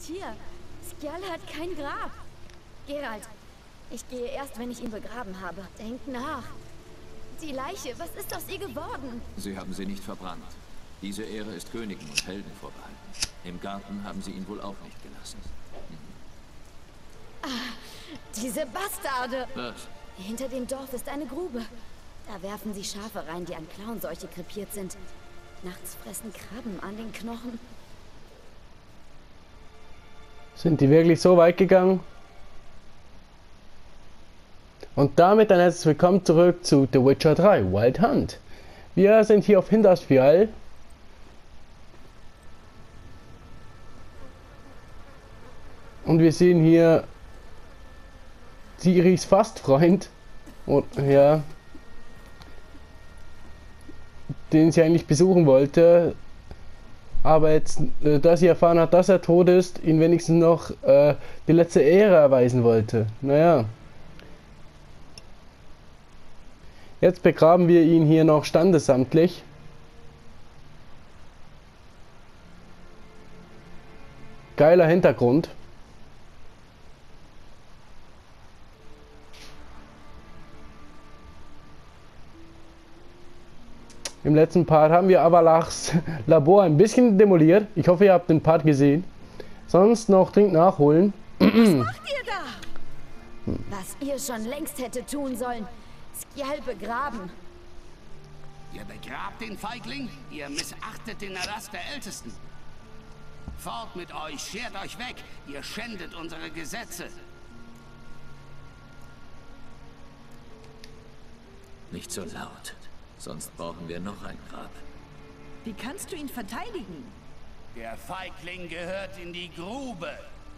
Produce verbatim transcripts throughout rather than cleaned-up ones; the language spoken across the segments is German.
hier. Skjal hat kein Grab. Geralt, ich gehe erst, wenn ich ihn begraben habe. Denk nach. Die Leiche, was ist aus ihr geworden? Sie haben sie nicht verbrannt. Diese Ehre ist Königen und Helden vorbehalten. Im Garten haben sie ihn wohl auch nicht gelassen. Mhm. Ah, diese Bastarde! Was? Hinter dem Dorf ist eine Grube. Da werfen sie Schafe rein, die an Klauenseuche krepiert sind. Nachts fressen Krabben an den Knochen. Sind die wirklich so weit gegangen? Und damit ein herzliches Willkommen zurück zu The Witcher drei Wild Hunt. Wir sind hier auf Hindarsfjall. Und wir sehen hier Ciris Fastfreund. Und ja, den sie eigentlich besuchen wollte. Aber jetzt, äh, da sie erfahren hat, dass er tot ist, ihn wenigstens noch äh, die letzte Ehre erweisen wollte. Naja. Jetzt begraben wir ihn hier noch standesamtlich. Geiler Hintergrund. Im letzten Part haben wir Avallachs Labor ein bisschen demoliert. Ich hoffe, ihr habt den Part gesehen. Sonst noch dringend nachholen. Was macht ihr da? Was ihr schon längst hätte tun sollen. Skjal begraben. Ihr begrabt den Feigling? Ihr missachtet den Erlass der Ältesten. Fort mit euch, schert euch weg. Ihr schändet unsere Gesetze. Nicht so laut. Sonst brauchen wir noch ein Grab. Wie kannst du ihn verteidigen? Der Feigling gehört in die Grube.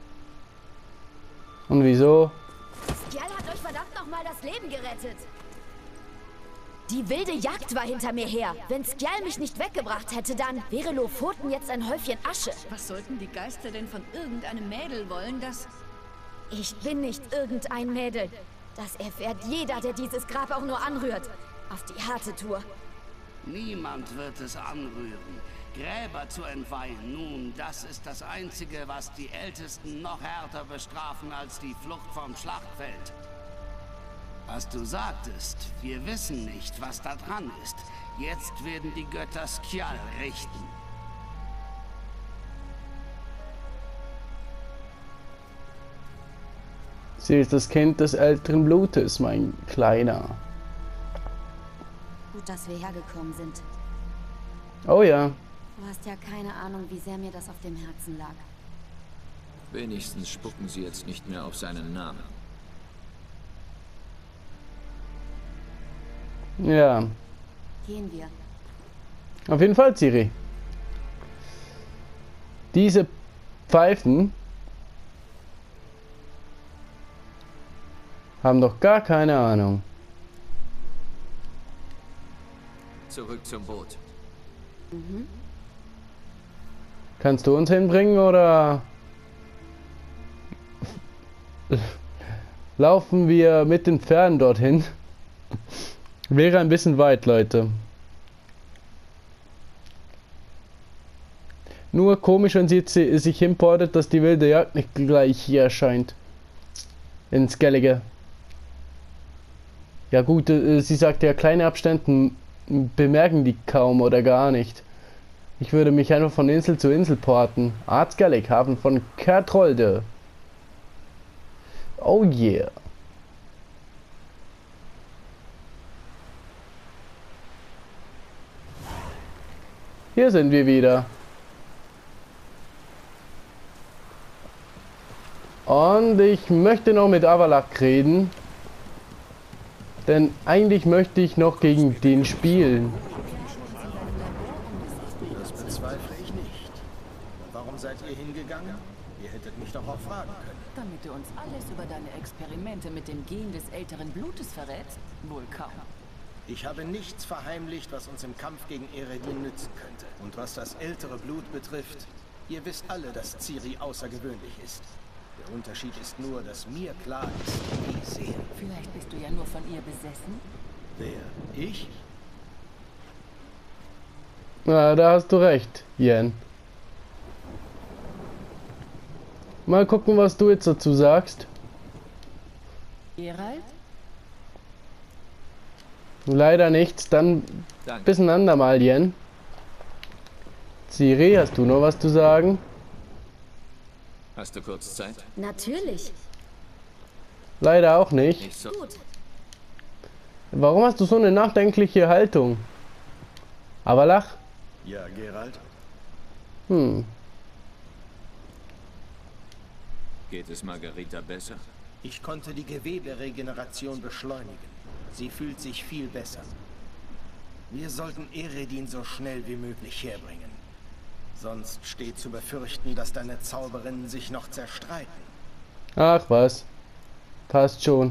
Und wieso? Skjal hat euch verdammt nochmal das Leben gerettet. Die wilde Jagd war hinter mir her. Wenn Skjal mich nicht weggebracht hätte, dann wäre Lofoten jetzt ein Häufchen Asche. Was sollten die Geister denn von irgendeinem Mädel wollen, das... Ich bin nicht irgendein Mädel. Das erfährt jeder, der dieses Grab auch nur anrührt. Auf die harte Tour. Niemand wird es anrühren. Gräber zu entweihen, nun, das ist das Einzige, was die Ältesten noch härter bestrafen als die Flucht vom Schlachtfeld. Was du sagtest, wir wissen nicht, was da dran ist. Jetzt werden die Götter Skjal richten. Sie ist das Kind des älteren Blutes, mein Kleiner. Gut, dass wir hergekommen sind. Oh ja. Du hast ja keine Ahnung, wie sehr mir das auf dem Herzen lag. Wenigstens spucken sie jetzt nicht mehr auf seinen Namen. Ja. Gehen wir. Auf jeden Fall, Ciri. Diese Pfeifen haben doch gar keine Ahnung. Zurück zum Boot. Mhm. Kannst du uns hinbringen oder laufen wir mit den Pferden dorthin? Wäre ein bisschen weit, Leute. Nur komisch, wenn sie jetzt sich importet, dass die wilde Jagd nicht gleich hier erscheint. In Skellige. Ja gut, äh, sie sagt ja, kleine Abständen bemerken die kaum oder gar nicht. Ich würde mich einfach von Insel zu Insel porten. Art Skellig, Hafen von Kertrolde. Oh yeah. Hier sind wir wieder. Und ich möchte noch mit Avallach reden. Denn eigentlich möchte ich noch gegen den spielen. Das bezweifle ich nicht. Warum seid ihr hingegangen? Ihr hättet mich doch auch fragen können. Damit du uns alles über deine Experimente mit dem Gen des älteren Blutes verrätst? Wohl kaum. Ich habe nichts verheimlicht, was uns im Kampf gegen Eredin nützen könnte. Und was das ältere Blut betrifft, ihr wisst alle, dass Ciri außergewöhnlich ist. Der Unterschied ist nur, dass mir klar ist, wie sehr. Vielleicht bist du ja nur von ihr besessen? Wer? Ich? Na, da hast du recht, Jen. Mal gucken, was du jetzt dazu sagst. Geralt? Leider nichts, dann Danke. bis ein andermal, Jen. Ciri, hast du noch was zu sagen? Hast du kurz Zeit? Natürlich. Leider auch nicht. Nicht so. Gut. Warum hast du so eine nachdenkliche Haltung? Aber lach. Ja, Geralt? Hm. Geht es Margarita besser? Ich konnte die Geweberegeneration beschleunigen. Sie fühlt sich viel besser. Wir sollten Eredin so schnell wie möglich herbringen. Sonst steht zu befürchten, dass deine Zauberinnen sich noch zerstreiten. Ach was. Passt schon.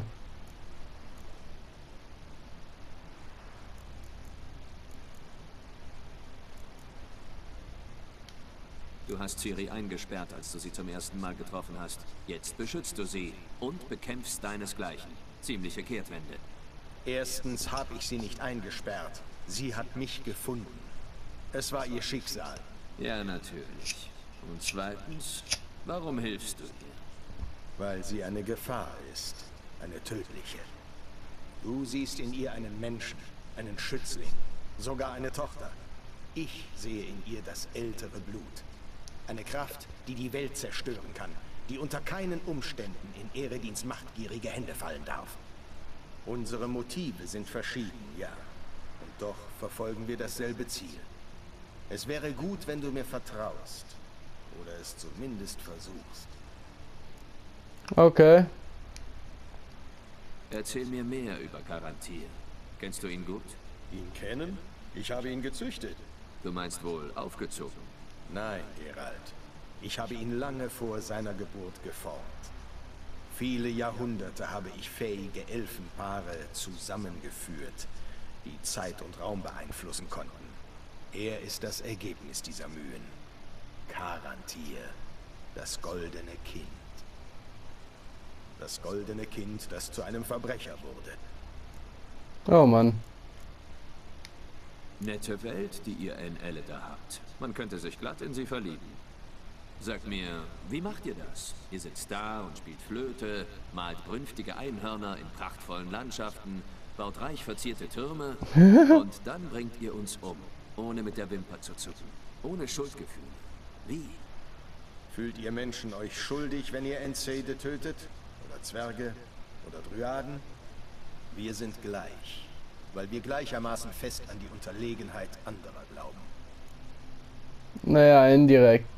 Du hast Ciri eingesperrt, als du sie zum ersten Mal getroffen hast. Jetzt beschützt du sie und bekämpfst deinesgleichen. Ziemliche Kehrtwende. Erstens habe ich sie nicht eingesperrt. Sie hat mich gefunden. Es war ihr Schicksal. Ja, natürlich. Und zweitens, warum hilfst du ihr? Weil sie eine Gefahr ist. Eine tödliche. Du siehst in ihr einen Menschen, einen Schützling, sogar eine Tochter. Ich sehe in ihr das ältere Blut. Eine Kraft, die die Welt zerstören kann, die unter keinen Umständen in Eredins machtgierige Hände fallen darf. Unsere Motive sind verschieden, ja. Und doch verfolgen wir dasselbe Ziel. Es wäre gut, wenn du mir vertraust. Oder es zumindest versuchst. Okay. Erzähl mir mehr über Karantir. Kennst du ihn gut? Ihn kennen? Ich habe ihn gezüchtet. Du meinst wohl aufgezogen? Nein, Geralt. Ich habe ihn lange vor seiner Geburt geformt. Viele Jahrhunderte habe ich fähige Elfenpaare zusammengeführt, die Zeit und Raum beeinflussen konnten. Er ist das Ergebnis dieser Mühen. Karantir, das goldene Kind. Das goldene Kind, das zu einem Verbrecher wurde. Oh Mann. Nette Welt, die ihr in Elida habt. Man könnte sich glatt in sie verlieben. Sagt mir, wie macht ihr das? Ihr sitzt da und spielt Flöte, malt brünftige Einhörner in prachtvollen Landschaften, baut reich verzierte Türme und dann bringt ihr uns um, ohne mit der Wimper zu zucken, ohne Schuldgefühl. Wie? Fühlt ihr Menschen euch schuldig, wenn ihr Entseide tötet? Oder Zwerge? Oder Dryaden? Wir sind gleich, weil wir gleichermaßen fest an die Unterlegenheit anderer glauben. Naja, indirekt.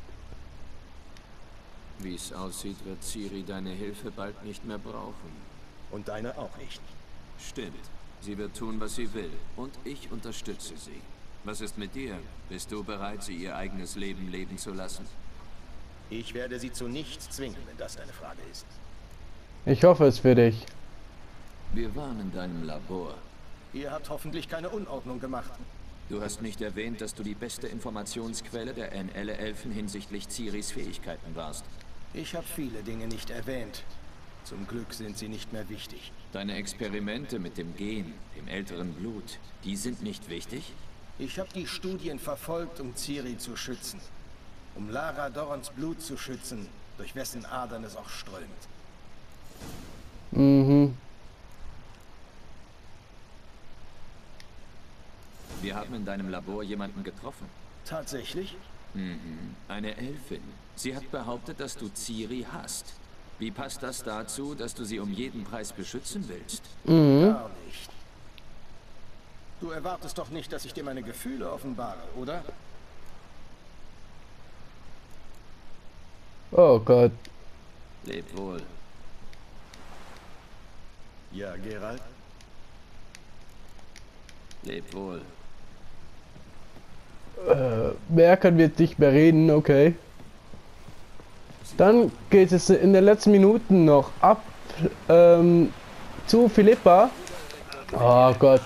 Wie es aussieht, wird Ciri deine Hilfe bald nicht mehr brauchen. Und deine auch nicht. Stimmt. Sie wird tun, was sie will. Und ich unterstütze sie. Was ist mit dir? Bist du bereit, sie ihr eigenes Leben leben zu lassen? Ich werde sie zu nichts zwingen, wenn das deine Frage ist. Ich hoffe es für dich. Wir waren in deinem Labor. Ihr habt hoffentlich keine Unordnung gemacht. Du hast nicht erwähnt, dass du die beste Informationsquelle der N L-Elfen hinsichtlich Ciris Fähigkeiten warst. Ich habe viele Dinge nicht erwähnt. Zum Glück sind sie nicht mehr wichtig. Deine Experimente mit dem Gen, dem älteren Blut, die sind nicht wichtig? Ich habe die Studien verfolgt, um Ciri zu schützen. Um Lara Dorns Blut zu schützen, durch wessen Adern es auch strömt. Mhm. Wir haben in deinem Labor jemanden getroffen. Tatsächlich? Mhm. Eine Elfin. Sie hat behauptet, dass du Ciri hast. Wie passt das dazu, dass du sie um jeden Preis beschützen willst? Mhm. Gar nicht. Du erwartest doch nicht, dass ich dir meine Gefühle offenbare, oder? Oh Gott. Leb wohl. Ja, Geralt? Leb wohl. Äh, mehr können wir jetzt nicht mehr reden, okay. Dann geht es in den letzten Minuten noch ab ähm, zu Philippa. Oh Gott.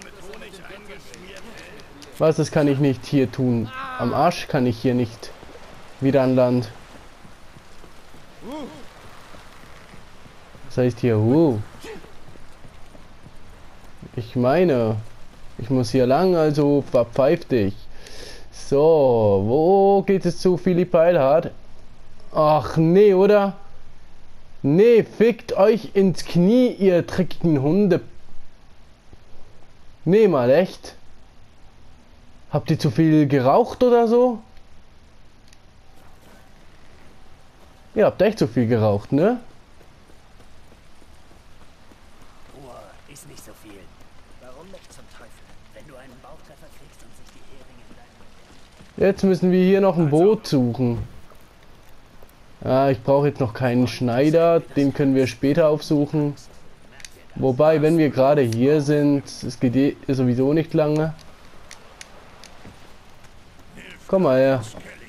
Was, das kann ich nicht hier tun. Am Arsch kann ich hier nicht wieder an Land. Das heißt hier, uh. Ich meine, ich muss hier lang, also verpfeif dich. So, wo geht es zu Philippa Eilhart? Ach nee, oder? Nee, fickt euch ins Knie, ihr dreckigen Hunde. Nee, mal echt. Habt ihr zu viel geraucht oder so? Ihr habt echt zu viel geraucht, ne? Ruhe ist nicht so viel. Warum nicht zum Teufel? Wenn du einen Bauchtreffer kriegst und sich die Heringe in deinem... Jetzt müssen wir hier noch ein Boot suchen. Ja, ich brauche jetzt noch keinen Schneider. Den können wir später aufsuchen. Wobei, wenn wir gerade hier sind, es geht eh sowieso nicht lange. Komm mal her.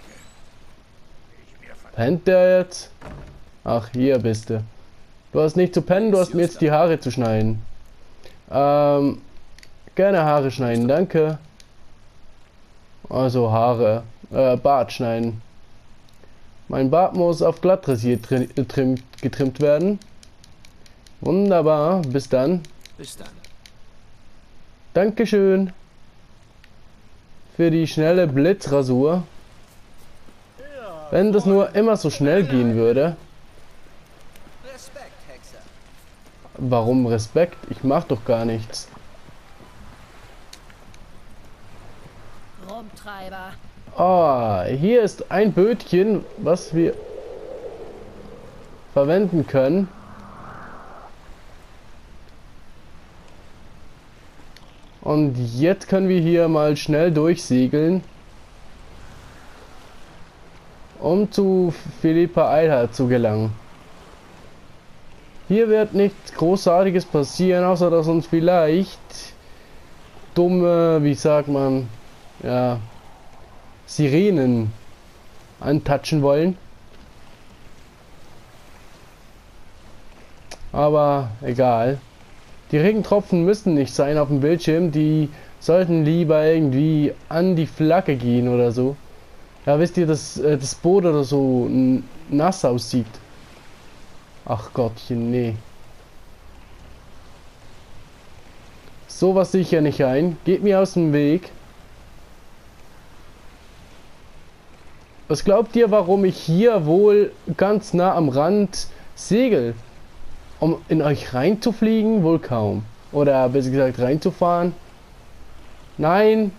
Pennt der jetzt? Ach, hier bist du. Du hast nicht zu pennen, du hast mir jetzt die Haare zu schneiden. Ähm, gerne Haare schneiden, danke. Also Haare, äh, Bart schneiden. Mein Bart muss auf glatt rasiert getrimmt werden. Wunderbar, bis dann. Bis dann. Dankeschön für die schnelle Blitzrasur. Wenn das nur immer so schnell gehen würde. Respekt, Hexer. Warum Respekt? Ich mach doch gar nichts. Rumtreiber. Ah, hier ist ein Bötchen, was wir verwenden können. Und jetzt können wir hier mal schnell durchsegeln, um zu Philippa Eilhart zu gelangen. Hier wird nichts Großartiges passieren, außer dass uns vielleicht dumme, wie sagt man, ja, Sirenen antatschen wollen. Aber egal. Die Regentropfen müssen nicht sein auf dem Bildschirm, die sollten lieber irgendwie an die Flagge gehen oder so. Ja, wisst ihr, dass äh, das Boot oder so nass aussieht. Ach Gottchen, nee. Sowas sicher nicht ein. Geht mir aus dem Weg. Was glaubt ihr, warum ich hier wohl ganz nah am Rand segel? Um in euch reinzufliegen? Wohl kaum. Oder besser gesagt reinzufahren? Nein.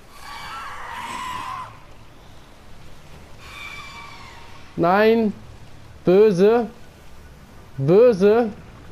Nein. Böse. Böse.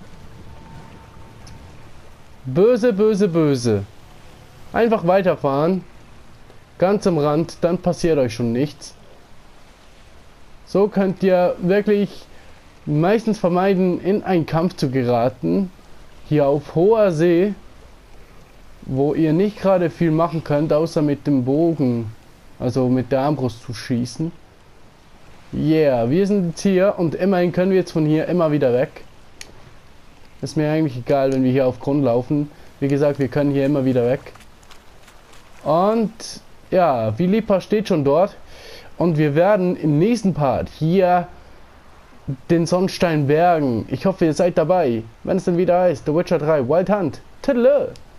Böse, böse, böse. Einfach weiterfahren. Ganz am Rand, dann passiert euch schon nichts. So könnt ihr wirklich meistens vermeiden, in einen Kampf zu geraten. Hier auf hoher See, wo ihr nicht gerade viel machen könnt, außer mit dem Bogen, also mit der Armbrust zu schießen. Yeah, wir sind jetzt hier und immerhin können wir jetzt von hier immer wieder weg. Ist mir eigentlich egal, wenn wir hier auf Grund laufen. Wie gesagt, wir können hier immer wieder weg. Und ja, Philippa steht schon dort. Und wir werden im nächsten Part hier den Sonnstein bergen. Ich hoffe, ihr seid dabei, wenn es dann wieder heißt The Witcher drei Wild Hunt. Tadalö!